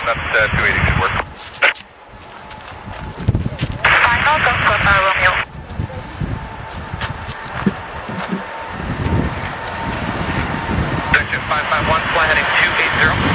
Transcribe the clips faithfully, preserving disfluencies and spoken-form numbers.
that's uh, two eighty should work. Final Golf uh, Romeo. Section five five one, fly heading two eighty.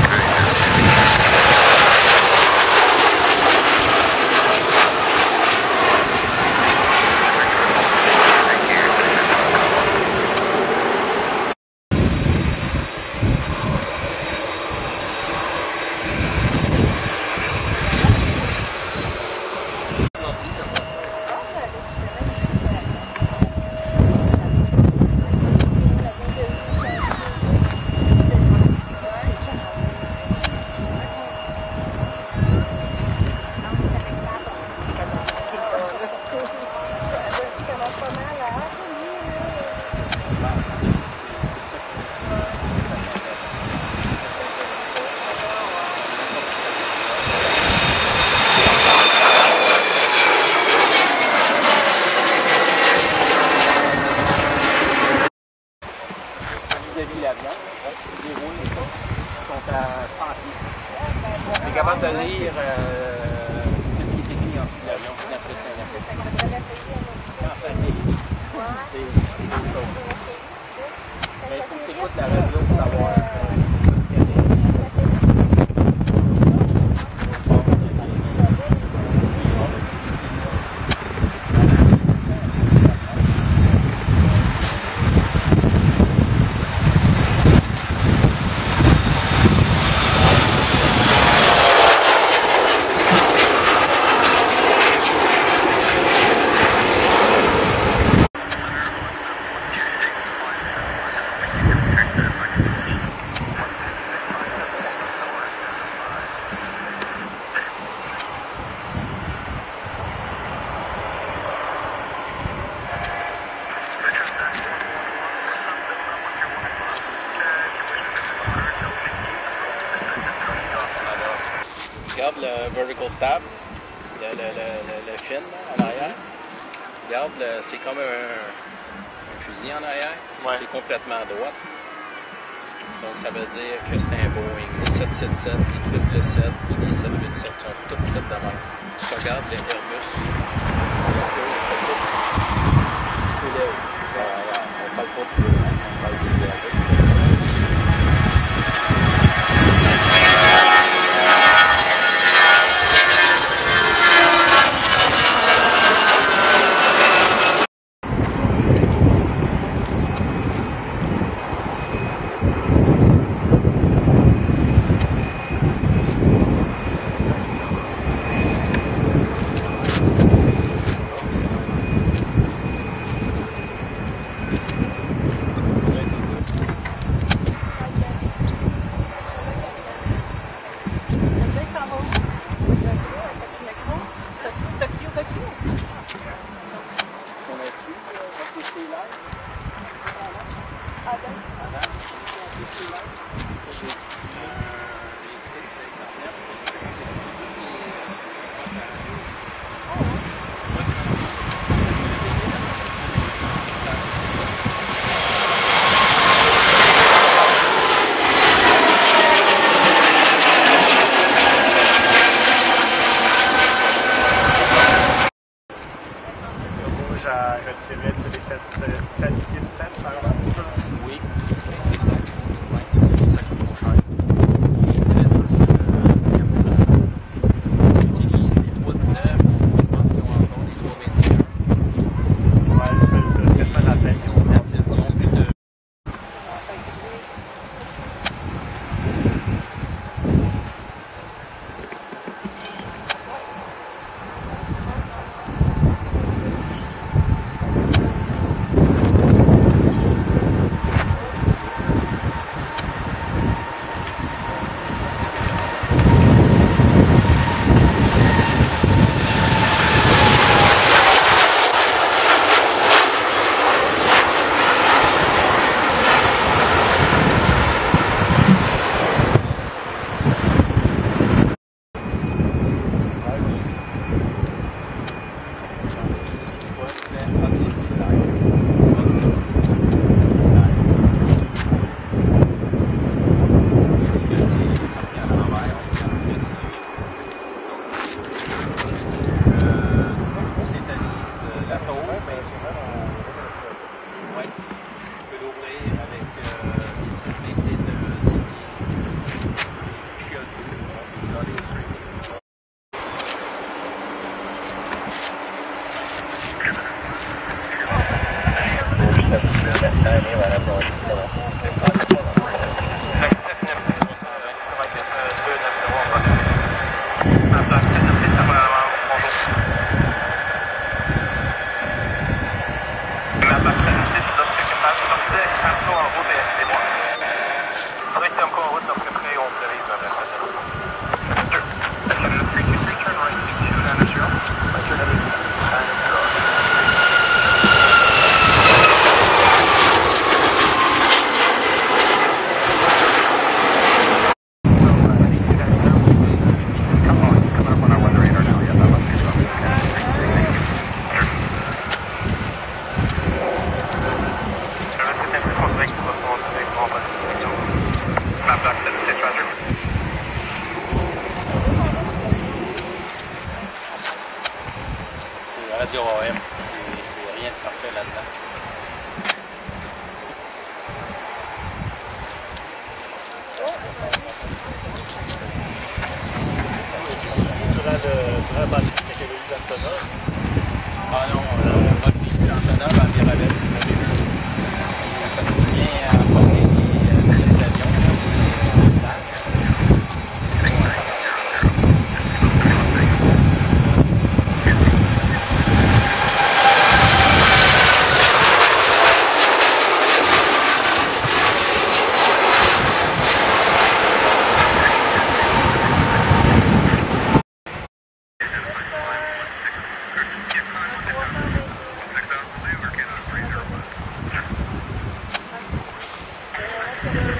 Vis-à-vis l'avion, les roues sont à cent pieds. On est capable de lire euh, ce qui est écrit en dessous de l'avion, c'est impressionnant. Quand ça délire, c'est quelque chose. Mais il faut que tu écoutes la radio pour savoir euh, ce qu'il y a derrière. Regarde le vertical stab, le, le, le, le fin là, en arrière. Regarde, c'est comme un, un fusil en arrière. Ouais. C'est complètement droit. Donc ça veut dire que c'est un Boeing. Les sept sept sept, les triple sept et les sept huit sept sont toutes faites de même. Tu regardes les Airbus, c'est là. On parle pas du Boeing, on parle des Airbus. À retirer tous les sept six sept par exemple. Oui, exact. Ouais, radio A M. C'est rien de parfait là-dedans. Durant le durant la technologie d'Antonov. Ah non, euh, votre Antonov en virabelle. Parce qu'il vient à porter des pièces d'avion, des stages. C'est bon, Thank you.